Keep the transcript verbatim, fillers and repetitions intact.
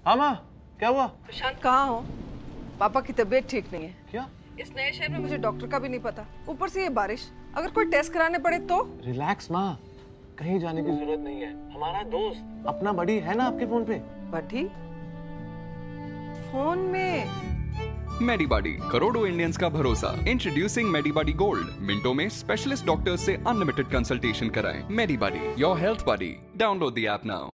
हाँ माँ, क्या हुआ? प्रशांत कहाँ हो? पापा की तबीयत ठीक नहीं है। क्या? इस नए शहर में मुझे डॉक्टर का भी नहीं पता, ऊपर से ये बारिश। अगर कोई टेस्ट कराने पड़े तो? रिलैक्स माँ, कहीं जाने की जरूरत नहीं है। हमारा दोस्त अपना बड़ी है ना आपके फोन पे। बड़ी? फोन में? मेडीबॉडी, करोड़ों इंडियंस का भरोसा। Introducing MediBuddy gold. मिनटों में स्पेशलिस्ट डॉक्टर्स से अनलिमिटेड कंसल्टेशन कराएं। MediBuddy, your health buddy. Download the app now.